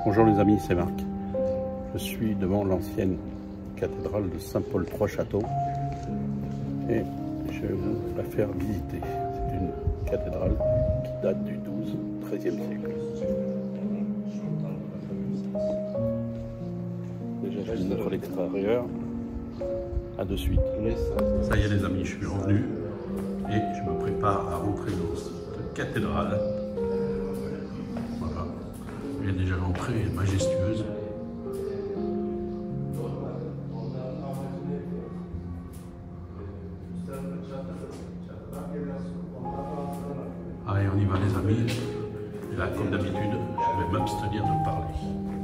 Bonjour les amis, c'est Marc. Je suis devant l'ancienne cathédrale de Saint-Paul-Trois-Châteaux et je vais vous la faire visiter. C'est une cathédrale qui date du XIIe siècle. Déjà, je vais vous montrer l'extérieur. À de suite. Ça y est les amis, je suis revenu et je me prépare à rentrer dans cette cathédrale. Voilà. Et déjà l'entrée est majestueuse. Allez, on y va les amis. Et là, comme d'habitude, je vais m'abstenir de parler.